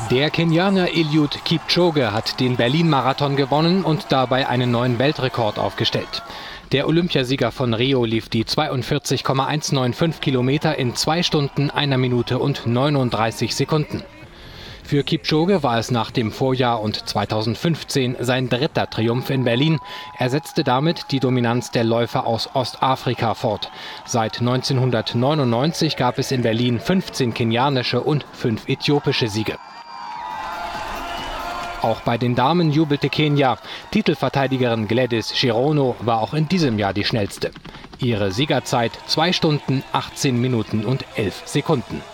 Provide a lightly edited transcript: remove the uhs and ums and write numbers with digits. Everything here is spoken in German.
Der Kenianer Eliud Kipchoge hat den Berlin-Marathon gewonnen und dabei einen neuen Weltrekord aufgestellt. Der Olympiasieger von Rio lief die 42,195 Kilometer in 2 Stunden, 1 Minute und 39 Sekunden. Für Kipchoge war es nach dem Vorjahr und 2015 sein 3. Triumph in Berlin. Er setzte damit die Dominanz der Läufer aus Ostafrika fort. Seit 1999 gab es in Berlin 15 kenianische und 5 äthiopische Siege. Auch bei den Damen jubelte Kenia. Titelverteidigerin Gladys Cherono war auch in diesem Jahr die schnellste. Ihre Siegerzeit 2 Stunden, 18 Minuten und 11 Sekunden.